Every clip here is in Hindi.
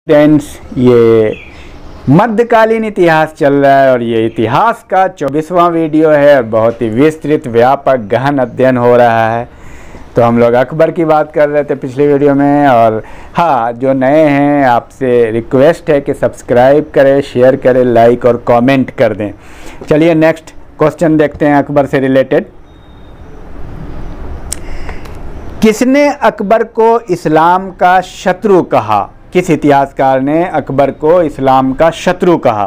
फ्रेंड्स, ये मध्यकालीन इतिहास चल रहा है और ये इतिहास का 24वां वीडियो है और बहुत ही विस्तृत व्यापक गहन अध्ययन हो रहा है। तो हम लोग अकबर की बात कर रहे थे पिछले वीडियो में। और हाँ, जो नए हैं आपसे रिक्वेस्ट है कि सब्सक्राइब करें, शेयर करें, लाइक और कमेंट कर दें। चलिए नेक्स्ट क्वेश्चन देखते हैं अकबर से रिलेटेड। किसने अकबर को इस्लाम का शत्रु कहा? किस इतिहासकार ने अकबर को इस्लाम का शत्रु कहा?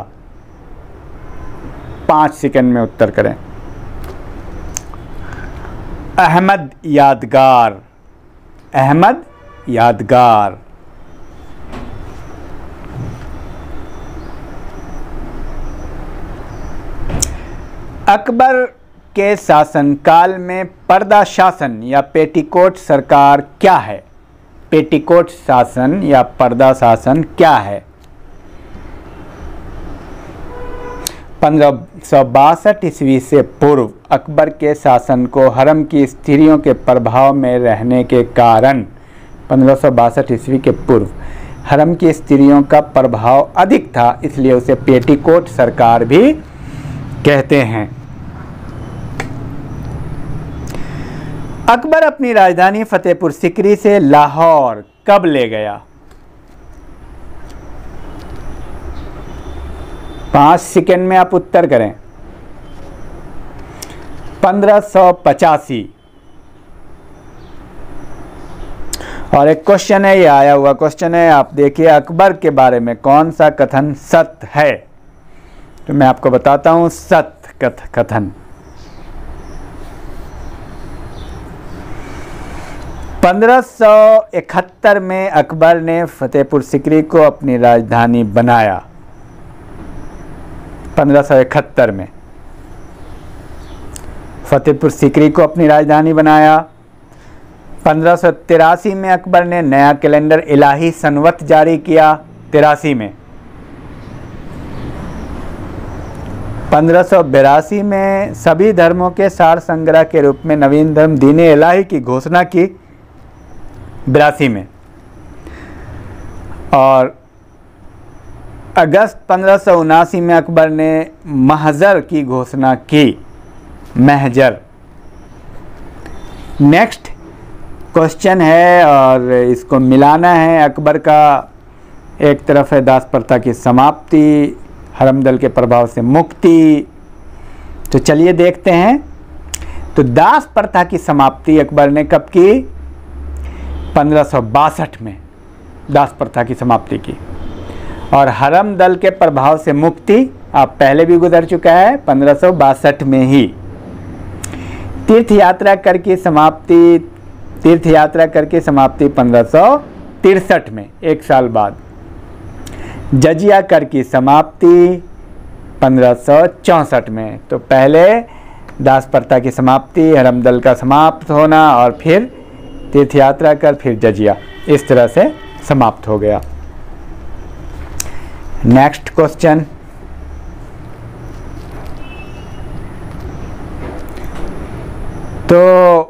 5 सेकंड में उत्तर करें। अहमद यादगार। अहमद यादगार। अकबर के शासनकाल में पर्दा शासन या पेटीकोट सरकार क्या है? पेटीकोट शासन या पर्दा शासन क्या है? 1562 ईस्वी से पूर्व अकबर के शासन को हरम की स्त्रियों के प्रभाव में रहने के कारण 1562 ईस्वी के पूर्व हरम की स्त्रियों का प्रभाव अधिक था, इसलिए उसे पेटीकोट सरकार भी कहते हैं। अकबर अपनी राजधानी फतेहपुर सीकरी से लाहौर कब ले गया? 5 सेकंड में आप उत्तर करें। 1585। और एक क्वेश्चन है, ये आया हुआ क्वेश्चन है, आप देखिए अकबर के बारे में कौन सा कथन सत्य है? तो मैं आपको बताता हूं सत्य कथन। 1571 में अकबर ने फतेहपुर सीकरी को अपनी राजधानी बनाया। 1571 में फतेहपुर सीकरी को अपनी राजधानी बनाया। 1583 में अकबर ने नया कैलेंडर इलाही संवत जारी किया। 83 में 1582 में सभी धर्मों के सार संग्रह के रूप में नवीन धर्म दीन इलाही की घोषणा की। 82 में और अगस्त 1579 में अकबर ने महजर की घोषणा की। महजर। नेक्स्ट क्वेश्चन है और इसको मिलाना है। अकबर का एक तरफ है दास प्रथा की समाप्ति, हरमदल के प्रभाव से मुक्ति। तो चलिए देखते हैं। तो दास प्रथा की समाप्ति अकबर ने कब की? 1562 में दास प्रथा की समाप्ति की। और हरम दल के प्रभाव से मुक्ति आप पहले भी गुजर चुका है 1562 में ही। तीर्थ यात्रा कर की समाप्ति 1563 में, 1 साल बाद। जजिया कर की समाप्ति 1564 में। तो पहले दास प्रथा की समाप्ति, हरम दल का समाप्त होना और फिर तीर्थ यात्रा कर, फिर जजिया, इस तरह से समाप्त हो गया। Next question. तो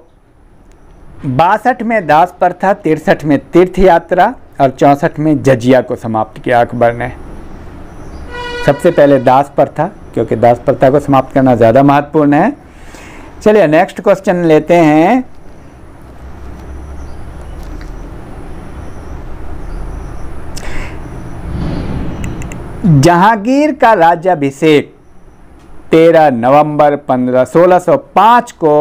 62 में दास प्रथा, 63 में तीर्थ यात्रा और 64 में जजिया को समाप्त किया अकबर ने। सबसे पहले दास प्रथा, क्योंकि दास प्रथा को समाप्त करना ज़्यादा महत्वपूर्ण है। चलिए नेक्स्ट क्वेश्चन लेते हैं। जहांगीर का राज्याभिषेक 13 नवंबर 1605 को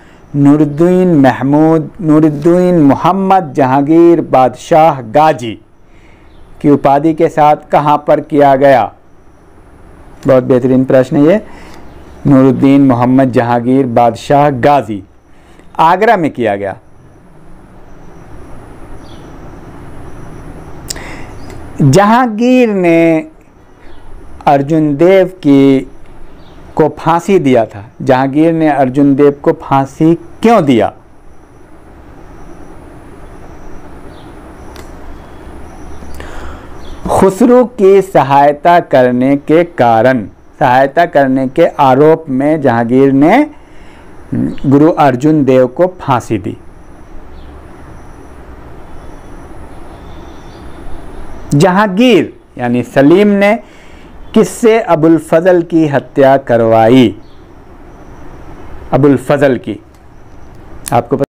नूरुद्दीन मोहम्मद जहांगीर बादशाह गाजी की उपाधि के साथ कहां पर किया गया? बहुत बेहतरीन प्रश्न है ये। नूरुद्दीन मोहम्मद जहांगीर बादशाह गाजी, आगरा में किया गया। जहांगीर ने अर्जुन देव को फांसी दिया था। जहांगीर ने अर्जुन देव को फांसी क्यों दिया? खुसरो की सहायता करने के कारण, सहायता करने के आरोप में जहांगीर ने गुरु अर्जुन देव को फांसी दी। जहांगीर यानी सलीम ने किससे अबुल फजल की हत्या करवाई? अबुल फजल की, आपको